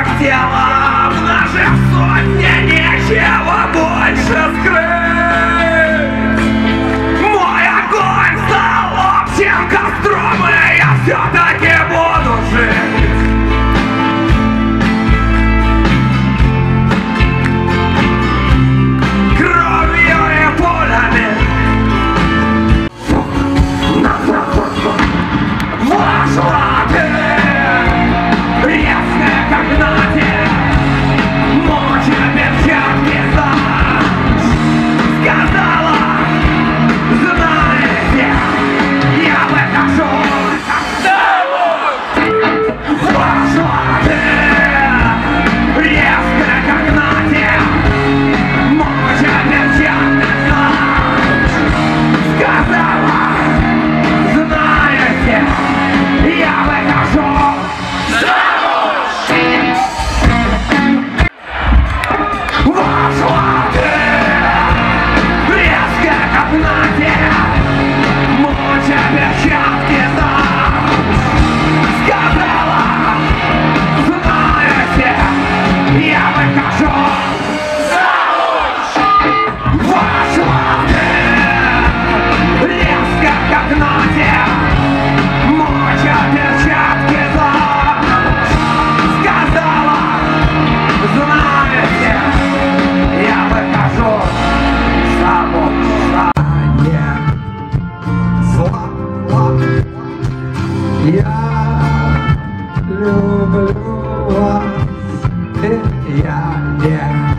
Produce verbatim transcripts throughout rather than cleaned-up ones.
как тело, в наших сотне нечего больше скрыть. Мой огонь стал общим костром, и я все-таки буду жить. Кровью и пулями вошла ты, резкая как натиск, мочи перчатки сдашь. Сказала, знаете, я выхожу. Вошла ты, резкая как натиск, мочи перчатки сдашь. Сказала, знаете, я выхожу замуж. Вошла ты, резкая как натиск, моча перчатки сдашь. Сказала, знаете, я выхожу замуж. Вошла ты, резко как натиск, моча перчатки сдашь. Сказала, знаете, я выхожу замуж. Не зла, я люблю вас, и я не.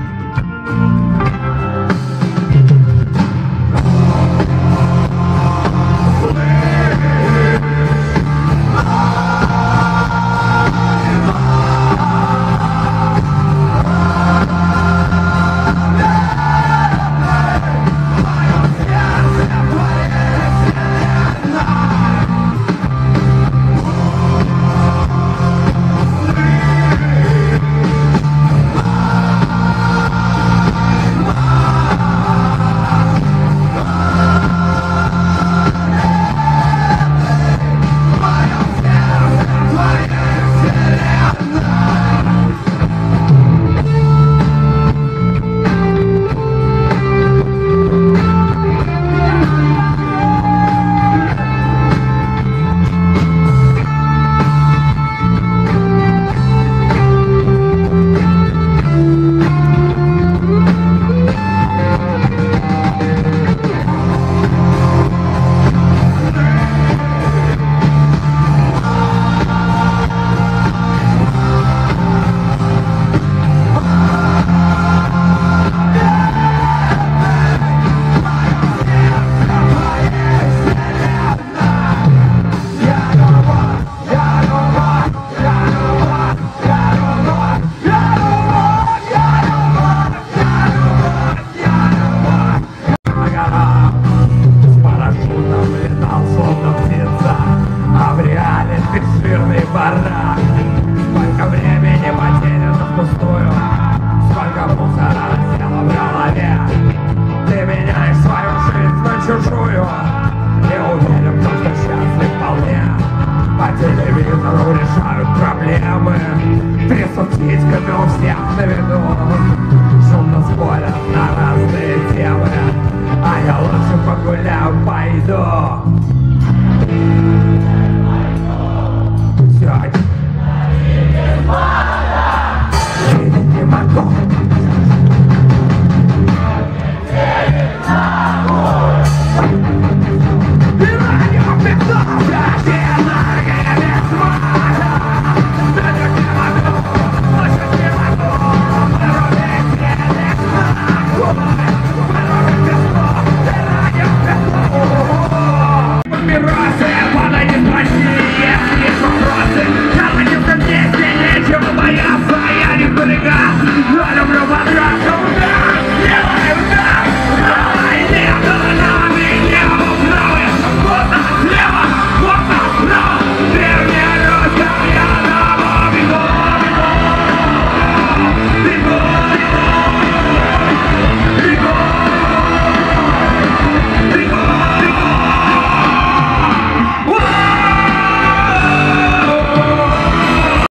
Сколько времени потеряно впустую, сколько мусора села в голове. Ты меняешь свою жизнь на чужую, не уверен, что счастлив вполне. По телевизору решают проблемы, трясут птичками у всех на виду.